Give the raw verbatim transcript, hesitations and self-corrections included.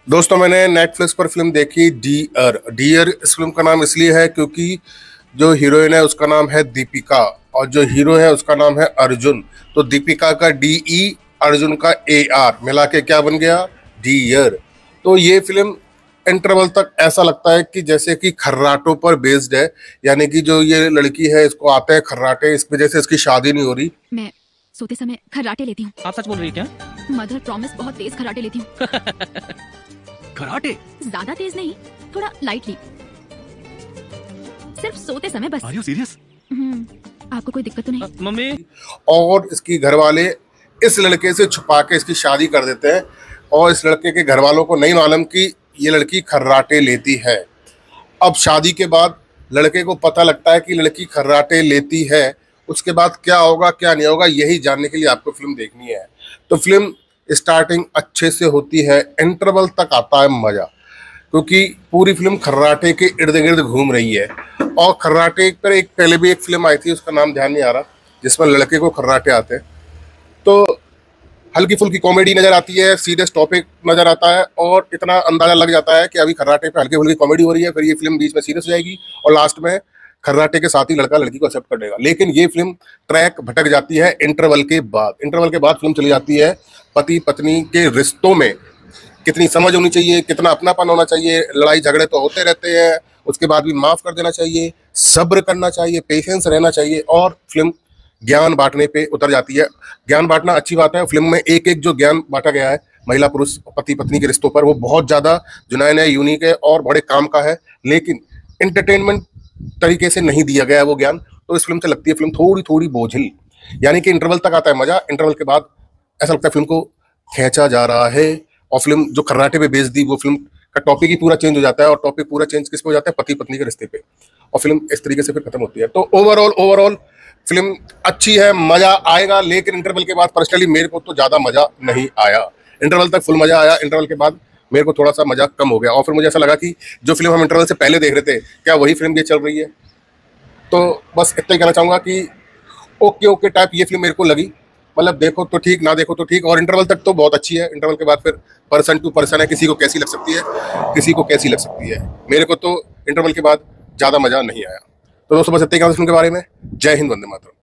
दोस्तों, मैंने नेटफ्लिक्स पर फिल्म देखी डियर। डियर इस फिल्म का नाम इसलिए है क्योंकि जो हीरोइन है उसका नाम है दीपिका और जो हीरो है उसका नाम है अर्जुन। तो दीपिका का डी ई, अर्जुन का ए आर मिला के क्या बन गया? डियर। तो ये फिल्म इंटरवल तक ऐसा लगता है कि जैसे कि खर्राटों पर बेस्ड है। यानी कि जो ये लड़की है इसको आते हैं खर्राटे, इस वजह से इसकी शादी नहीं हो रही। मैं सोते समय खर्राटे लेती हूँ। आप सच बोल रही हैं क्या? मदर प्रॉमिस बहुत तेज खर्राटे लेती हूँ। कराटे? ज्यादा तेज नहीं, थोड़ा लाइटली, सिर्फ सोते समय बस। Are you serious? हम्म, आपको कोई दिक्कत तो नहीं? मम्मी। और इसकी घर वाले इस लड़के से छुपा के इसकी शादी कर देते हैं और इस लड़के के घर वालों को नहीं मालूम कि ये लड़की खर्राटे लेती है। अब शादी के बाद लड़के को पता लगता है कि लड़की खर्राटे लेती है। उसके बाद क्या होगा क्या नहीं होगा यही जानने के लिए आपको फिल्म देखनी है। तो फिल्म स्टार्टिंग अच्छे से होती है, इंटरवल तक आता है मजा, क्योंकि पूरी फिल्म खर्राटे के इर्द गिर्द घूम रही है। और खर्राटे पर एक पहले भी एक फिल्म आई थी, उसका नाम ध्यान नहीं आ रहा, जिसमें लड़के को खर्राटे आते हैं। तो हल्की फुल्की कॉमेडी नजर आती है, सीरियस टॉपिक नजर आता है और इतना अंदाजा लग जाता है कि अभी खर्राटे पे हल्की फुल्की कॉमेडी हो रही है, फिर ये फिल्म बीच में सीरियस हो जाएगी और लास्ट में खर्राटे के साथ ही लड़का लड़की को एक्सेप्ट कर देगा। लेकिन ये फिल्म ट्रैक भटक जाती है इंटरवल के बाद। इंटरवल के बाद फिल्म चली जाती है पति पत्नी के रिश्तों में कितनी समझ होनी चाहिए, कितना अपनापन होना चाहिए। लड़ाई झगड़े तो होते रहते हैं, उसके बाद भी माफ कर देना चाहिए, सब्र करना चाहिए, पेशेंस रहना चाहिए। और फिल्म ज्ञान बांटने पे उतर जाती है। ज्ञान बांटना अच्छी बात है। फिल्म में एक एक जो ज्ञान बांटा गया है महिला पुरुष पति पत्नी के रिश्तों पर, वो बहुत ज्यादा जुनैन है, यूनिक है और बड़े काम का है। लेकिन एंटरटेनमेंट तरीके से नहीं दिया गया है वो ज्ञान। तो इस फिल्म से लगती है फिल्म थोड़ी थोड़ी बोझिल। यानी कि इंटरवल तक आता है मजा, इंटरवल के बाद ऐसा लगता है फिल्म को खींचा जा रहा है। और फिल्म जो खर्राटे पे बेच दी, वो फिल्म का टॉपिक ही पूरा चेंज हो जाता है। और टॉपिक पूरा चेंज किस पे हो जाता है? पति पत्नी के रिश्ते पे। और फिल्म इस तरीके से फिर खत्म होती है। तो ओवरऑल ओवरऑल फिल्म अच्छी है, मजा आएगा। लेकिन इंटरवल के बाद पर्सनली मेरे को तो ज्यादा मजा नहीं आया। इंटरवल तक फुल मजा आया, इंटरवल के बाद मेरे को थोड़ा सा मजा कम हो गया। और फिर मुझे ऐसा लगा कि जो फिल्म हम इंटरवल से पहले देख रहे थे, क्या वही फिल्म ये चल रही है? तो बस इतना ही कहना चाहूंगा कि ओके ओके टाइप ये फिल्म मेरे को लगी। मतलब देखो तो ठीक, ना देखो तो ठीक। और इंटरवल तक तो बहुत अच्छी है, इंटरवल के बाद फिर पर्सन टू पर्सन है, किसी को कैसी लग सकती है, किसी को कैसी लग सकती है। मेरे को तो इंटरवल के बाद ज्यादा मजा नहीं आया। तो दोस्तों बस इतना ही कहना फिल्म के बारे में। जय हिंद, वंदे मातरम।